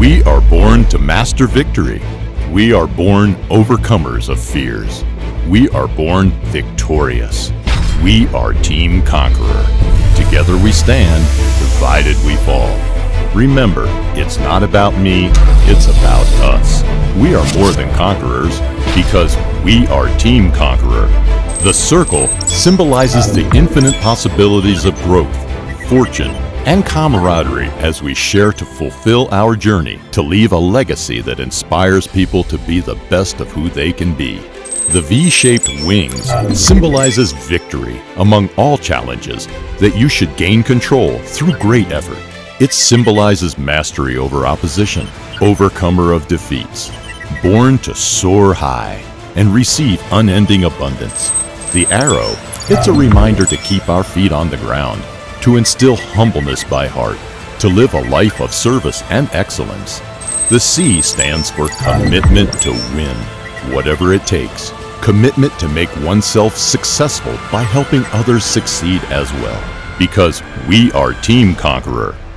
We are born to master victory. We are born overcomers of fears. We are born victorious. We are Team Conqueror. Together we stand, divided we fall. Remember, it's not about me, it's about us. We are more than conquerors because we are Team Conqueror. The circle symbolizes the infinite possibilities of growth, fortune, and camaraderie as we share to fulfill our journey to leave a legacy that inspires people to be the best of who they can be. The V-shaped wings symbolizes victory among all challenges that you should gain control through great effort. It symbolizes mastery over opposition, overcomer of defeats, born to soar high and receive unending abundance. The arrow, it's a reminder to keep our feet on the ground, to instill humbleness by heart, to live a life of service and excellence. The C stands for commitment to win, whatever it takes. Commitment to make oneself successful by helping others succeed as well. Because we are Team Conqueror.